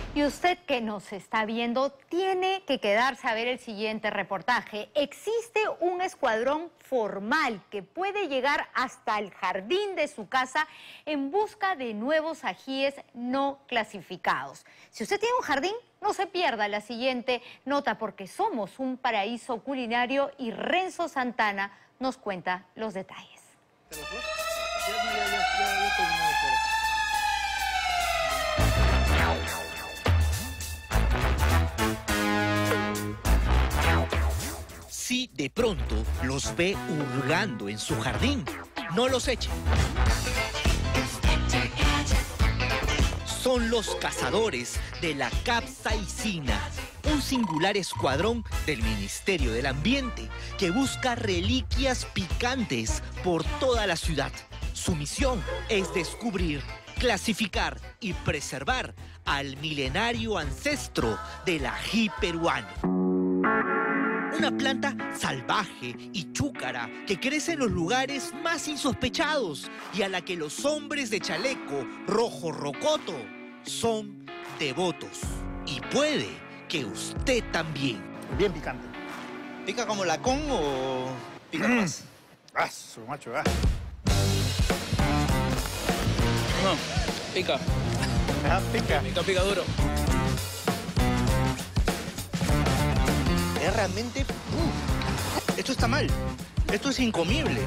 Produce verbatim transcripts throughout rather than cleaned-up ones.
Y usted que nos está viendo tiene que quedarse a ver el siguiente reportaje. Existe un escuadrón formal que puede llegar hasta el jardín de su casa en busca de nuevos ajíes no clasificados. Si usted tiene un jardín, no se pierda la siguiente nota porque somos un paraíso culinario y Renzo Santana nos cuenta los detalles. Si de pronto los ve hurgando en su jardín, no los eche. Son los cazadores de la capsaicina, un singular escuadrón del Ministerio del Ambiente que busca reliquias picantes por toda la ciudad. Su misión es descubrir, clasificar y preservar al milenario ancestro del ají peruano. Una planta salvaje y chúcara que crece en los lugares más insospechados y a la que los hombres de chaleco rojo rocoto son devotos. Y puede que usted también. Bien picante. ¿Pica como lacón o pica Mm. más? Ah, su macho, ah. No, pica, Ah, pica. pica, pica duro. Es realmente... ¡uh! Esto está mal. Esto es incomible.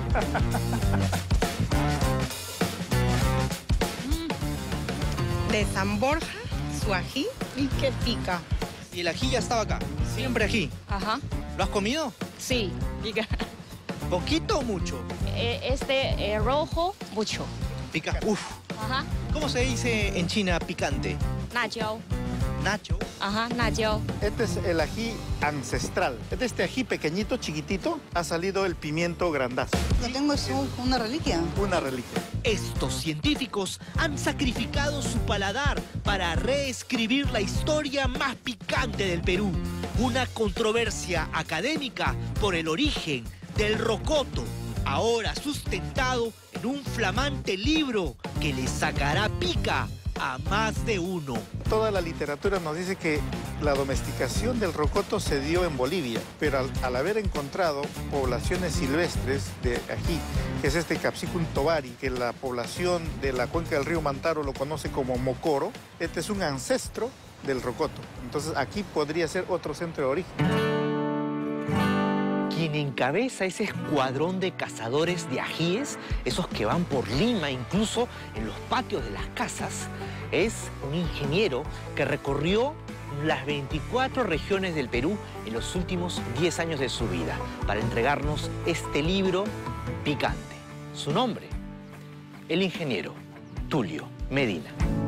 De San Borja, su ají y que pica. Y el ají ya estaba acá. Siempre ají. Ajá, ¿Lo has comido? sí, pica. ¿Poquito o mucho? Eh, Este eh, rojo, mucho. Pica. Uf. Ajá, ¿Cómo se dice en China picante? najiao. Nacho. Ajá, najiao. Este es el ají ancestral. De este ají pequeñito, chiquitito, ha salido el pimiento grandazo. Lo tengo es un- una reliquia. Una reliquia. Estos científicos han sacrificado su paladar para reescribir la historia más picante del Perú. Una controversia académica por el origen del rocoto, ahora sustentado en un flamante libro que le sacará pica a más de uno. Toda la literatura nos dice que la domesticación del rocoto se dio en Bolivia, pero al, al haber encontrado poblaciones silvestres de ají, que es este Capsicum tovari, que la población de la cuenca del río Mantaro lo conoce como mocoro, este es un ancestro del rocoto. Entonces aquí podría ser otro centro de origen. Quien encabeza ese escuadrón de cazadores de ajíes, esos que van por Lima, incluso en los patios de las casas, es un ingeniero que recorrió las veinticuatro regiones del Perú en los últimos diez años de su vida para entregarnos este libro picante. Su nombre, el ingeniero Tulio Medina.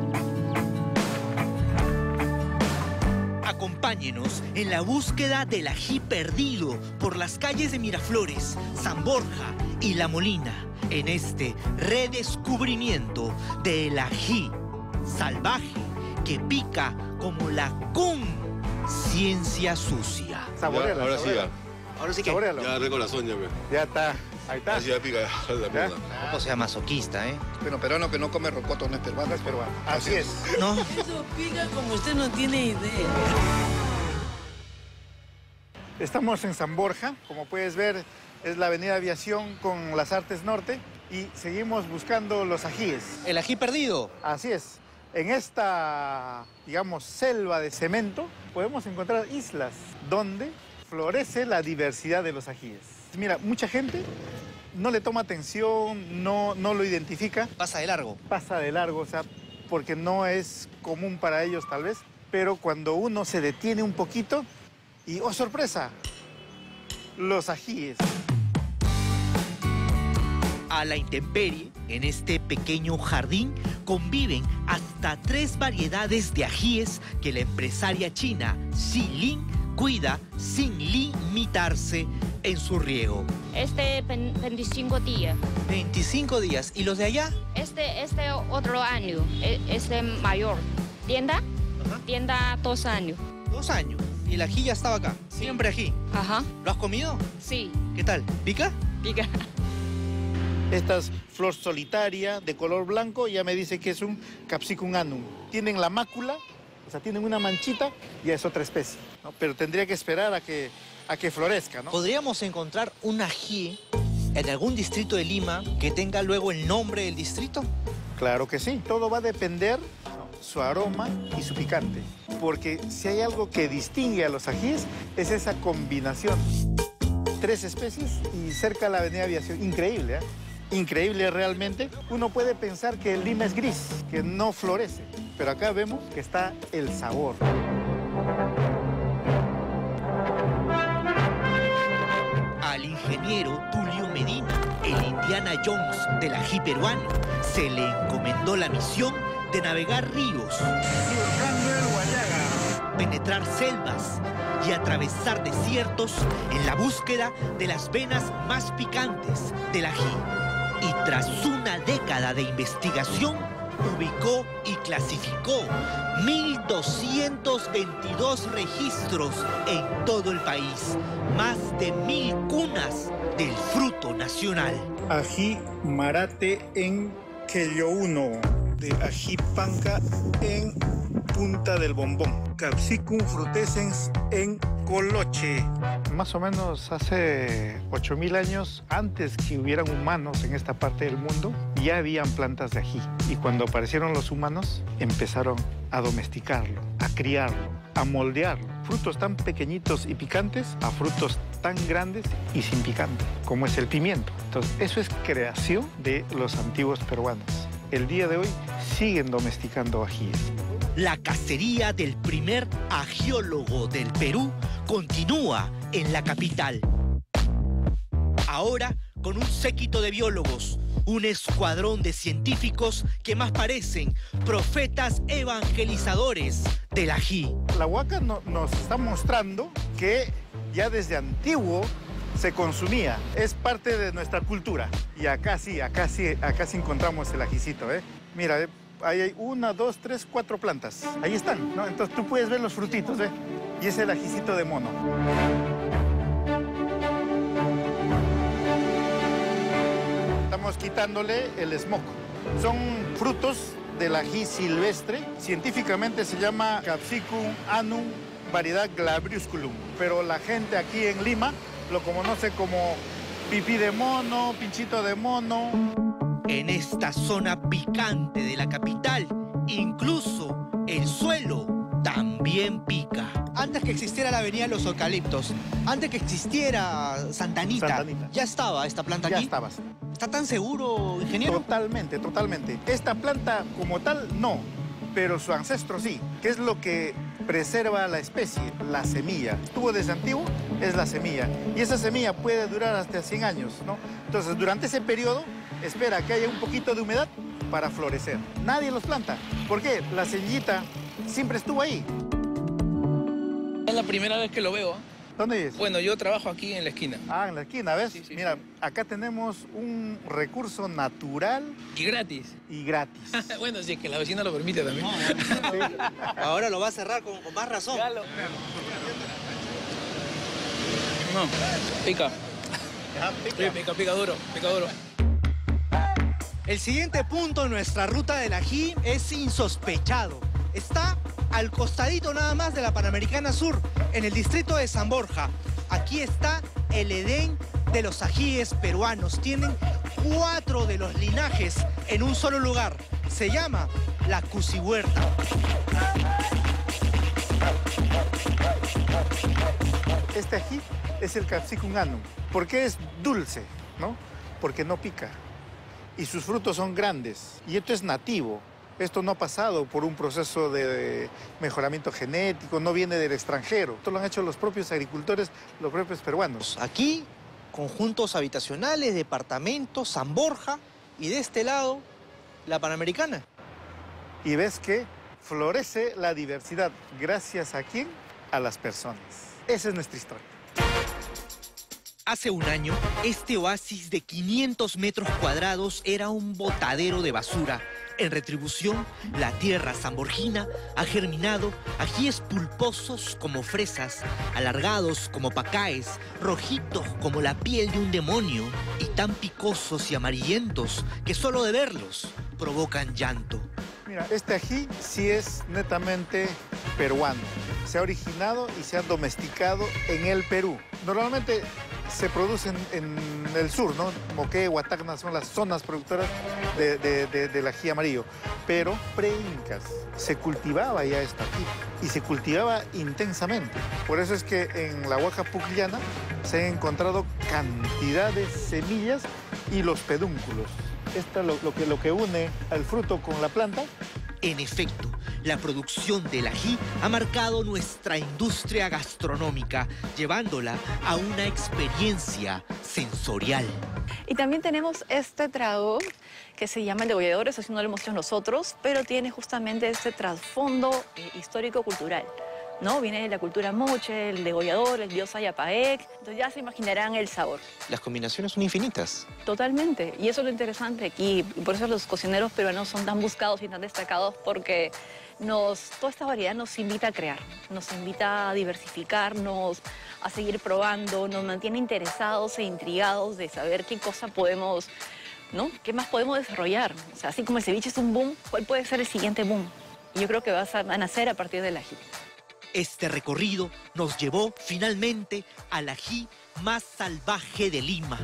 Acompáñenos en la búsqueda del ají perdido por las calles de Miraflores, San Borja y La Molina, en este redescubrimiento del ají salvaje que pica como la conciencia sucia. Saborealo, Ya, ahora sí saborealo. Ah, Ahora sí que... Saborealo. Ya arre corazón, ya me. Ya está. Ahí está. Así ya pica, ya, la ¿Ya? mierda. Tampoco sea masoquista, ¿eh? Pero peruano que no come rocoto no es peruano. No es peruano. Así es. No. Eso pica como usted no tiene idea. Estamos en San Borja, como puedes ver, es la avenida Aviación con las Artes Norte y seguimos buscando los ajíes. El ají perdido. Así es. En esta, digamos, selva de cemento podemos encontrar islas donde florece la diversidad de los ajíes. Mira, mucha gente no le toma atención, no, no lo identifica, Pasa de largo. pasa de largo, o sea, porque no es común para ellos tal vez, pero cuando uno se detiene un poquito y, ¡oh, sorpresa!, los ajíes. A la intemperie, en este pequeño jardín, conviven hasta tres variedades de ajíes que la empresaria china Xi Lin cuida sin limitarse en su riego. Este ven- veinticinco días. veinticinco días. ¿Y los de allá? Este, este otro año, e- este mayor. ¿Tienda? Ajá. Tienda dos años. Dos años. Y el ají ya estaba acá. Siempre ají. Ajá, ¿Lo has comido? sí, ¿Qué tal? ¿Pica? pica. Esta es flor solitaria de color blanco, ya me dice que es un Capsicum annum. Tienen la mácula O sea, tienen una manchita y es otra especie, ¿no? Pero tendría que esperar a que, a que florezca, ¿no? ¿Podríamos encontrar un ají en algún distrito de Lima que tenga luego el nombre del distrito? Claro que sí. Todo va a depender, ¿no?, su aroma y su picante. Porque si hay algo que distingue a los ajíes, es esa combinación. Tres especies y cerca de la Avenida Aviación. Increíble, ¿eh? Increíble realmente. Uno puede pensar que el Lima es gris, que no florece. Pero acá vemos que está el sabor. Al ingeniero Tulio Medina, el Indiana Jones del ají peruano, se le encomendó la misión de navegar ríos, penetrar selvas y atravesar desiertos en la búsqueda de las venas más picantes del ají. Y tras una década de investigación, ubicó y clasificó mil doscientos veintidós registros en todo el país, más de mil cunas del fruto nacional. Ají marate en Quellouno, de ají panca en Punta del Bombón, Capsicum frutescens en Coloche. Más o menos hace ocho mil años, antes que hubieran humanos en esta parte del mundo, ya habían plantas de ají. Y cuando aparecieron los humanos, empezaron a domesticarlo, a criarlo, a moldearlo. Frutos tan pequeñitos y picantes a frutos tan grandes y sin picante, como es el pimiento. Entonces, eso es creación de los antiguos peruanos. El día de hoy siguen domesticando ajíes. La cacería del primer agiólogo del Perú continúa en la capital. Ahora con un séquito de biólogos, un escuadrón de científicos que más parecen profetas evangelizadores del ají. La huaca no, nos está mostrando que ya desde antiguo se consumía, es parte de nuestra cultura. Y acá sí, acá sí, acá sí encontramos el ajicito, ¿eh? Mira, ¿eh? Ahí hay una, dos, tres, cuatro plantas. Ahí están, ¿no? Entonces tú puedes ver los frutitos, ¿eh? Y es el ajicito de mono. Estamos quitándole el smoke. Son frutos del ají silvestre. Científicamente se llama Capsicum annum, variedad glabrusculum. Pero la gente aquí en Lima lo conoce como pipí de mono, pinchito de mono. En esta zona picante de la capital, incluso el suelo también pica. Antes que existiera la avenida Los Eucaliptos, antes que existiera Santa Anita, Santa Anita. ¿ya estaba esta planta Ya aquí? estabas. ¿Está tan seguro, ingeniero? Totalmente, totalmente. Esta planta como tal, no. Pero su ancestro sí. ¿Qué es lo que preserva a la especie? La semilla. Estuvo desde antiguo, es la semilla. Y esa semilla puede durar hasta cien años, ¿no? Entonces, durante ese periodo, espera que haya un poquito de humedad para florecer. Nadie los planta. ¿Por qué? La semillita siempre estuvo ahí. Es la primera vez que lo veo. ¿Dónde vives? Bueno, yo trabajo aquí en la esquina. Ah, en la esquina, ¿ves? Sí, sí, Mira, sí. acá tenemos un recurso natural Y gratis. y gratis. Bueno, si es que la vecina lo permite también. Sí. Ahora lo va a cerrar con, con más razón. No, pica. Ah, Sí, pica. pica, pica duro, pica duro. El siguiente punto en nuestra ruta del ají es insospechado. Está al costadito nada más de la Panamericana Sur, en el distrito de San Borja. Aquí está el Edén de los ajíes peruanos. Tienen cuatro de los linajes en un solo lugar. Se llama la Cusihuerta. Este ají es el Capsicum annum. ¿Por qué es dulce? ¿No? Porque no pica. Y sus frutos son grandes. Y esto es nativo. Esto no ha pasado por un proceso de mejoramiento genético, no viene del extranjero. Esto lo han hecho los propios agricultores, los propios peruanos. Aquí, conjuntos habitacionales, departamentos, San Borja. Y de este lado, la Panamericana. Y ves que florece la diversidad. ¿Gracias a quién? A las personas. Esa es nuestra historia. Hace un año, este oasis de quinientos metros cuadrados era un botadero de basura. En retribución, la tierra sanborgina ha germinado ajíes pulposos como fresas, alargados como pacaes, rojitos como la piel de un demonio y tan picosos y amarillentos que solo de verlos provocan llanto. Mira, este ají sí es netamente peruano. Se ha originado y se ha domesticado en el Perú. Normalmente se producen en el sur, ¿no? Moquegua, Tacna son las zonas productoras de, de, de, del ají amarillo. Pero pre-incas se cultivaba ya esta ají y se cultivaba intensamente. Por eso es que en la Huaca Pucllana se han encontrado cantidad de semillas y los pedúnculos. Esto es lo, lo, que, lo que une al fruto con la planta. En efecto, la producción del ají ha marcado nuestra industria gastronómica, llevándola a una experiencia sensorial. Y también tenemos este trago que se llama el degollador, eso sí no lo hemos hecho nosotros, pero tiene justamente este trasfondo eh, histórico-cultural, ¿no? Viene de la cultura moche, el degollador, el dios Ayapaec, entonces ya se imaginarán el sabor. Las combinaciones son infinitas. Totalmente, y eso es lo interesante aquí, y por eso los cocineros peruanos son tan buscados y tan destacados, porque nos, toda esta variedad nos invita a crear, nos invita a diversificarnos, a seguir probando, nos mantiene interesados e intrigados de saber qué cosa podemos, ¿no? ¿Qué más podemos desarrollar? O sea, así como el ceviche es un boom, ¿cuál puede ser el siguiente boom? Y yo creo que va a nacer a partir del ají. Este recorrido nos llevó finalmente al ají más salvaje de Lima.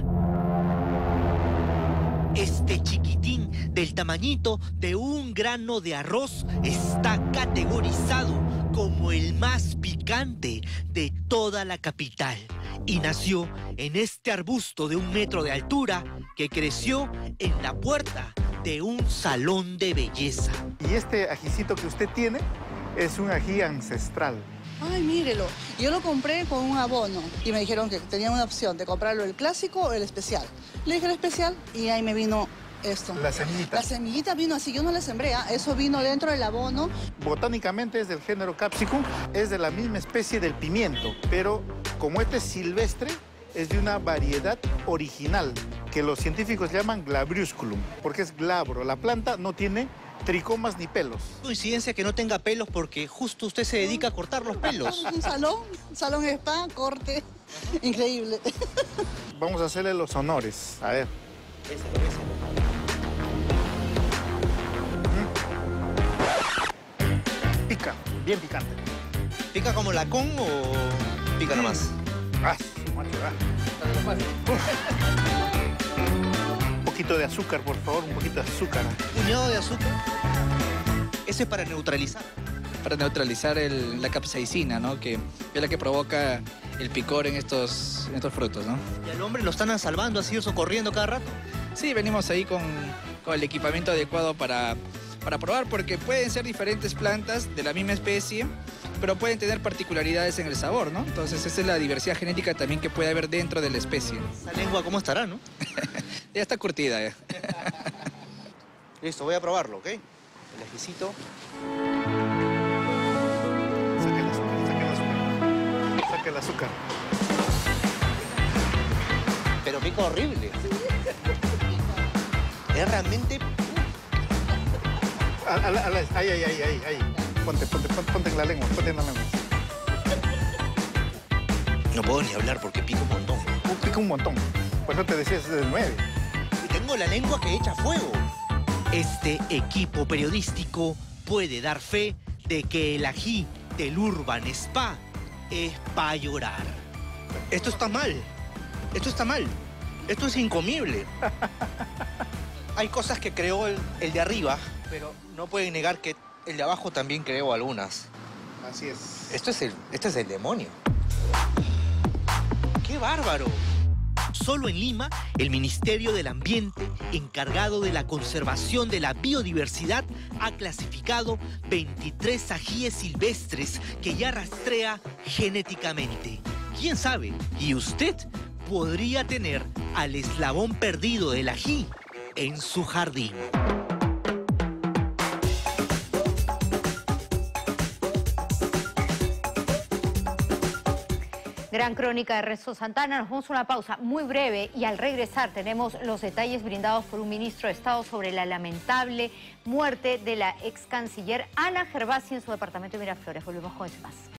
Este chiquitín del tamañito de un grano de arroz está categorizado como el más picante de toda la capital y nació en este arbusto de un metro de altura que creció en la puerta de un salón de belleza. Y este ajicito que usted tiene es un ají ancestral. Ay, mírelo. Yo lo compré con un abono y me dijeron que tenía una opción de comprarlo el clásico o el especial. Le dije el especial y ahí me vino esto. La semillita. La semillita vino así, yo no la sembré, ¿eh? Eso vino dentro del abono. Botánicamente es del género Capsicum, es de la misma especie del pimiento, pero como este es silvestre, es de una variedad original que los científicos llaman glabrusculum, porque es glabro. La planta no tiene tricomas ni pelos. Coincidencia que no tenga pelos porque justo usted se dedica a cortar los pelos. Un salón, un salón spa, corte, increíble. Vamos a hacerle los honores, a ver. Mm. Pica, bien picante. ¿Pica como la con o pica nomás? Ah, macho, ah. Un poquito de azúcar, por favor, un poquito de azúcar. ¿Puñado de azúcar? Eso es para neutralizar. Para neutralizar el, la capsaicina, ¿no? Que es la que provoca el picor en estos, en estos frutos, ¿no? ¿Y al hombre lo están salvando, así o socorriendo cada rato? Sí, venimos ahí con, con el equipamiento adecuado para, para probar, porque pueden ser diferentes plantas de la misma especie, pero pueden tener particularidades en el sabor, ¿no? Entonces, esa es la diversidad genética también que puede haber dentro de la especie. La lengua, ¿cómo estará, no? Ya está curtida, ya. Listo, voy a probarlo, ¿ok? El ajicito. Saca el azúcar, saca el azúcar. Saca el azúcar. Pero pica horrible. Es realmente... A, a, a, ahí, ahí, ahí, ahí, ahí. Ponte, ponte, ponte, ponte en la lengua, ponte en la lengua. No puedo ni hablar porque pica un montón. Uh, pica un montón. Por eso te decía, es del nueve. Y tengo la lengua que echa fuego. Este equipo periodístico puede dar fe de que el ají del Urban Spa es para llorar. Esto está mal. Esto está mal. Esto es incomible. Hay cosas que creó el, el de arriba, pero no pueden negar que el de abajo también creó algunas. Así es. Esto es el, esto es el demonio. ¡Qué bárbaro! Solo en Lima, el Ministerio del Ambiente, encargado de la conservación de la biodiversidad, ha clasificado veintitrés ajíes silvestres que ya rastrea genéticamente. ¿Quién sabe? Y usted podría tener al eslabón perdido del ají en su jardín. Gran crónica de Ernesto Santana. Nos vamos a una pausa muy breve y al regresar tenemos los detalles brindados por un ministro de Estado sobre la lamentable muerte de la ex canciller Ana Gervasi en su departamento de Miraflores. Volvemos con eso más.